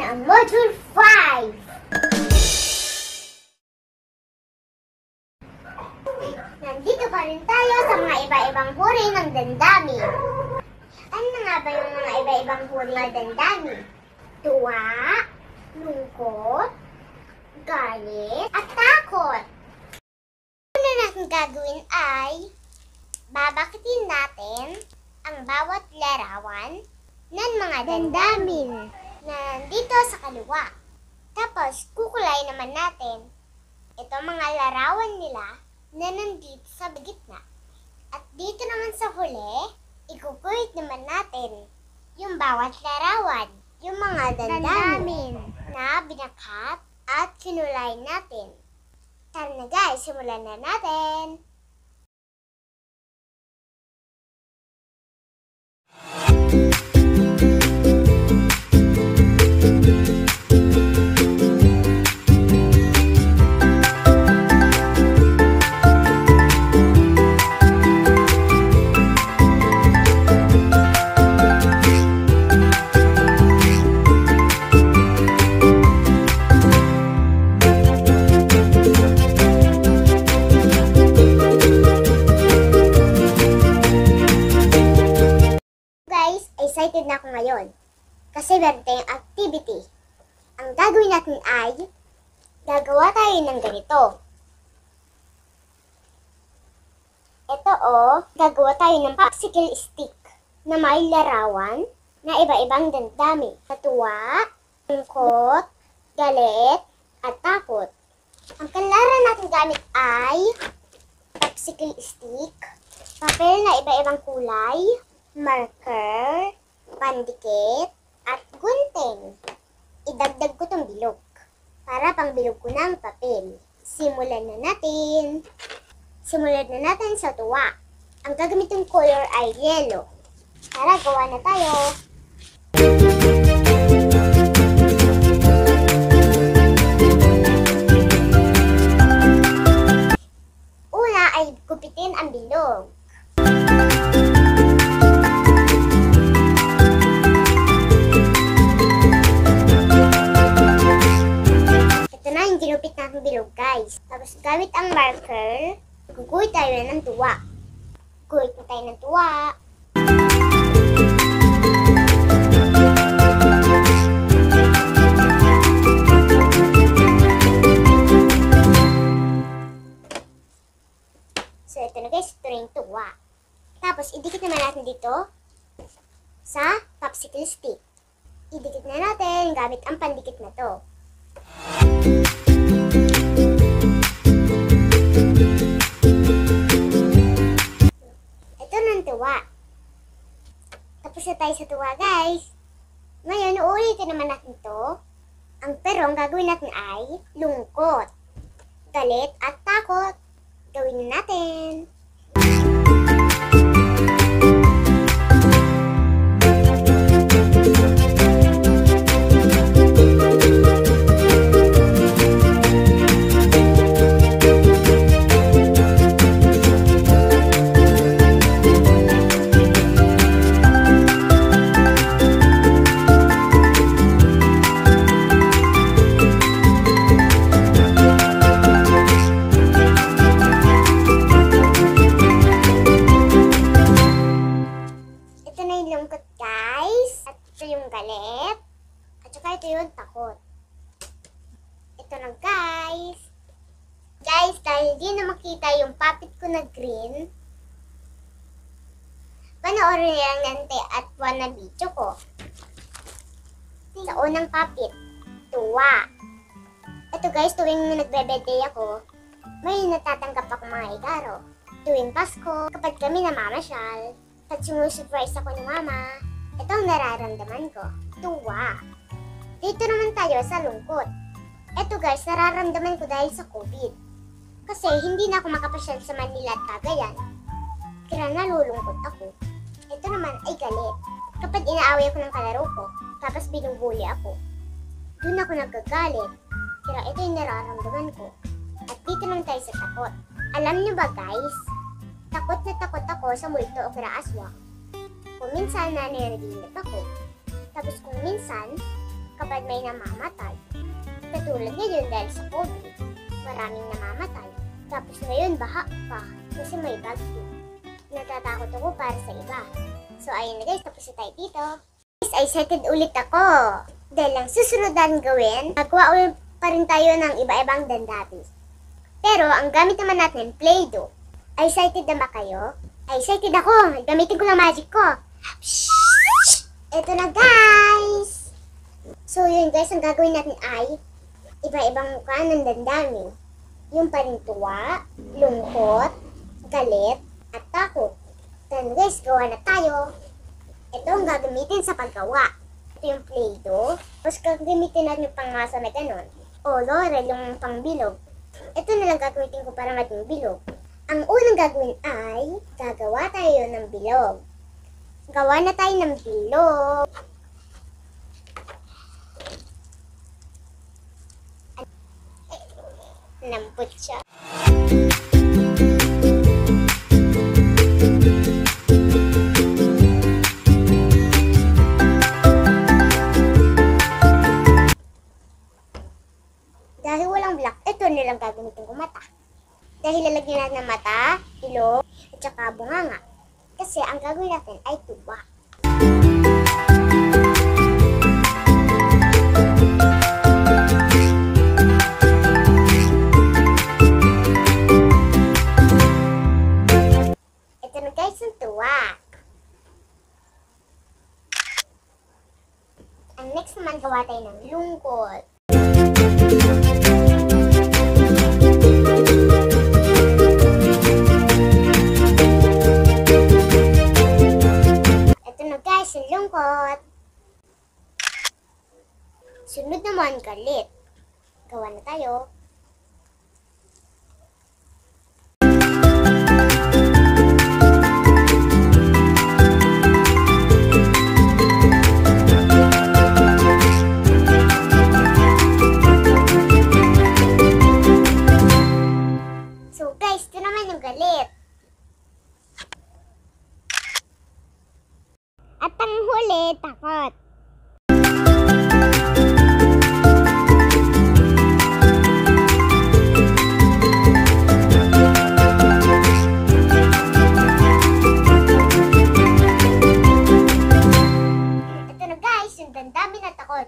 na ang Module 5! Nandito pa rin tayo sa mga iba-ibang huri ng damdamin. Ano na nga ba yung mga iba-ibang huri ng damdamin? Tuwa, lungkot, galit, at takot. Una natin gagawin ay babakitin natin ang bawat larawan ng mga damdamin na nandito sa kaliwa. Tapos, kukulay naman natin ito mga larawan nila na nandito sa gitna. At dito naman sa huli, ikukulit naman natin yung bawat larawan, yung mga damdamin na binakat at kinulay natin. Tara na guys, simulan na natin! Excited na ako ngayon kasi meron tayong activity. Ang gagawin natin ay gagawa tayo ng ganito. Ito gagawa tayo ng popsicle stick na may larawan na iba-ibang damdamin. Tuwa, lungkot, galit, at takot. Ang kalaran natin gamit ay popsicle stick, papel na iba-ibang kulay, marker, pandikit, at gunting. Idagdag ko tong bilog para pang bilog ko ng papel. Simulan na natin. Simulan na natin sa tuwa. Ang gagamitin color ay yellow. Tara, gawa na tayo. Una ay gupitin ang bilog. Ginupit natin bilog guys. Tapos gamit ang marker, guguhit tayo ng tuwa. Guhit na tayo ng tuwa. So ito na guys, ito na yung tuwa. Tapos idikit naman natin dito sa popsicle stick. Idikit na natin gamit ang pandikit na to. Ito ng tuwa. Tapos na tayo sa tuwa guys. Ngayon, uulitin naman natin to. Pero ang gagawin natin ay lungkot, galit at takot. Gawin na natin. Lungkot guys, at ito yung galit, at saka ito yung takot. Ito na guys. Guys, dahil di na makita yung puppet ko na green, panoorin lang nante at buwan na video ko. Sa unang puppet, tuwa. Ito guys, tuwing nagbe-birthday ako, may natatanggap ako mga regalo. Tuwing Pasko, kapag kami namamasyal, at sumusurprise ako ni mama, ito ang nararamdaman ko, tuwa. Dito naman tayo sa lungkot. Ito guys, nararamdaman ko dahil sa COVID. Kasi hindi na ako makapasyal sa Manila at Cagayan. Kaya nalulungkot ako. Ito naman ay galit. Kapag inaaway ako ng kalaro ko, tapos binubuli ako, doon ako nagkagalit. Kaya ito yung nararamdaman ko. At dito naman tayo sa takot. Alam niyo ba guys, takot na takot ako sa multo o karaaswa. Kung minsan nananaginip ako. Tapos kung minsan, kapag may namamatay. Katulad ngayon dahil sa COVID, maraming namamatay. Tapos ngayon baha pa kasi may bagyo. Natatakot ako para sa iba. So ayun na guys, tapos na tayo dito. Guys, excited ulit ako. Dahil ang susunodan gawin, magawa ulit pa rin tayo ng iba-ibang dandami. Pero ang gamit naman natin, Play-Doh. Excited na ba kayo? Excited ako. Gamitin ko lang magic ko. Ito na guys. So yun guys, ang gagawin natin ay iba-ibang mukha ng dandami. Yung panintuwa, lungkot, galit, at takot. Then guys, gawa na tayo. Ito ang gagamitin sa paggawa. Ito yung Play-Doh. Tapos gagamitin natin yung pangmasa na ganon. O Laurel, yung pangbilog. Ito na lang gagamitin ko para maging bilog. Ang unang gagawin ay gagawa tayo ng bilog. Gawa na tayo ng bilog. Lambot siya. Dahil walang black, ito nilang gagamitin ko mata. Dahil lalagyan natin ng mata, ilong, at saka bunganga. Kasi ang gagawin natin ay tuba. Ito na guys ang tuwa. Ang next naman gawa tayo ng lungkot. Lungkot. Sunod naman, galit. Gawa na tayo. So guys, ito naman yung galit. At ang huli, takot. Ito na guys, yung dandami na takot.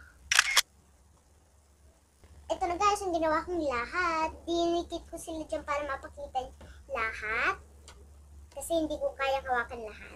Ito na guys, yung ginawa kong lahat. Dinikit ko sila dyan para mapakita lahat. Kasi hindi ko kaya hawakan lahat.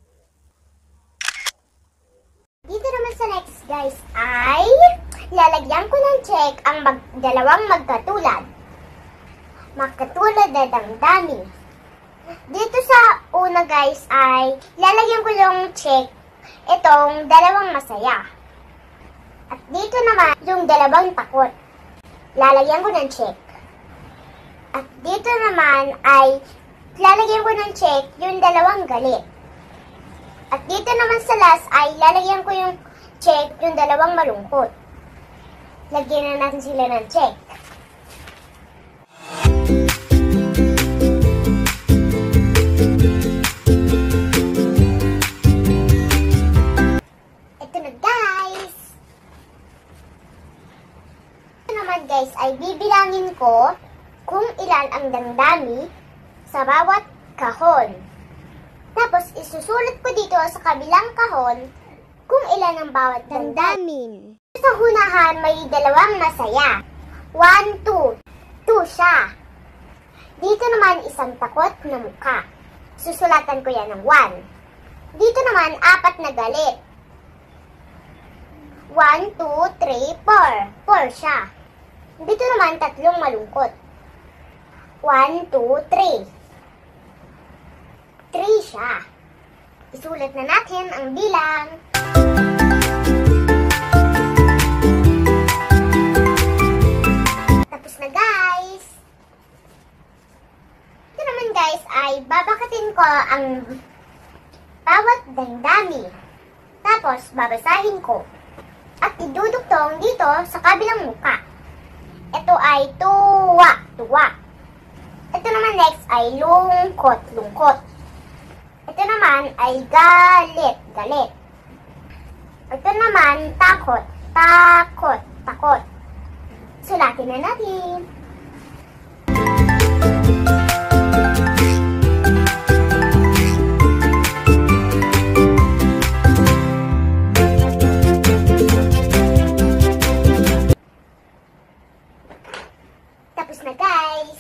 Dito naman sa next guys ay lalagyan ko ng check ang dalawang magkatulad. Magkatulad na damdamin. Dito sa una guys ay lalagyan ko yung check itong dalawang masaya. At dito naman yung dalawang takot. Lalagyan ko ng check. At dito naman ay lalagyan ko ng check yung dalawang galit. At dito naman sa last ay lalagyan ko yung check yung dalawang malungkot. Lagyan na natin sila ng check. Ito na guys. Ito naman guys ay bibilangin ko kung ilan ang damdami sa bawat kahon. Tapos, isusulat ko dito sa kabilang kahon kung ilan ang bawat damdamin. Sa hunahan, may dalawang masaya. 1, 2. 2 siya. Dito naman, isang takot na mukha. Susulatan ko yan ng 1. Dito naman, 4 na galit. 1, 2, 3, 4. 4 siya. Dito naman, 3 malungkot. 1, 2, 3. 3 siya. Isulat na natin ang bilang. Tapos na guys. Ito naman guys ay babakatin ko ang bawat damdami. Tapos babasahin ko. At idudugtong dito sa kabilang muka. Ito ay tuwa, tuwa. Ito naman next ay lungkot, lungkot. Ito naman ay galit, galit. Ito naman takot, Takot. Takot. Sulatin na natin. Tapos na, guys.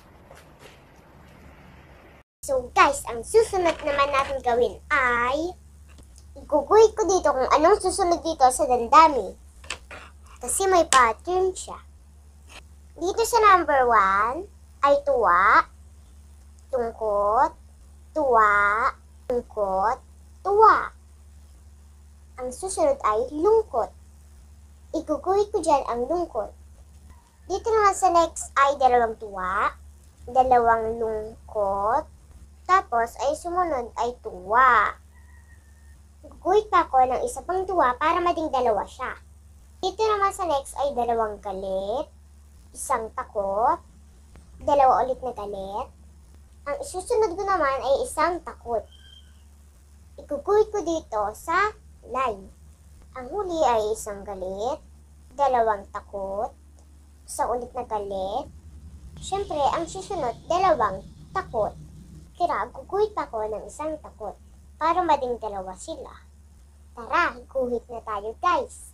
So, guys, ang susunod naman natin gawin ay iguguhit ko dito kung anong susunod dito sa dandami. Kasi may pattern siya. Dito sa number 1 ay tuwa, tungkot, tuwa, tungkot, tuwa. Ang susunod ay lungkot. Iguguhit ko dyan ang lungkot. Dito naman sa next ay dalawang tuwa, dalawang lungkot, tapos ay sumunod ay tuwa. Guguhit pa ako ng isa pang tuwa para maging dalawa siya. Dito naman sa next ay dalawang galit, isang takot, dalawa ulit na galit. Ang isusunod ko naman ay isang takot. Iguguhit ko dito sa line. Ang huli ay isang galit, dalawang takot, isang ulit na galit. Siyempre, ang susunod, dalawang takot. Kaya guguhit ako ng isang takot para maging dalawa sila. Tara, guhit na tayo, guys.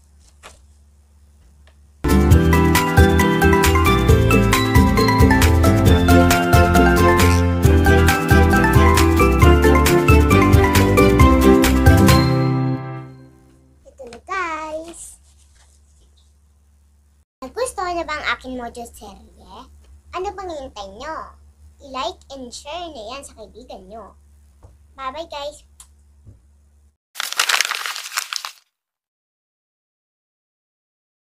Ito na, guys. Nagustuhan na ba ang aking module serye? Ano bang hihintay nyo? I-like and share na yan sa kaibigan nyo. Bye-bye, guys.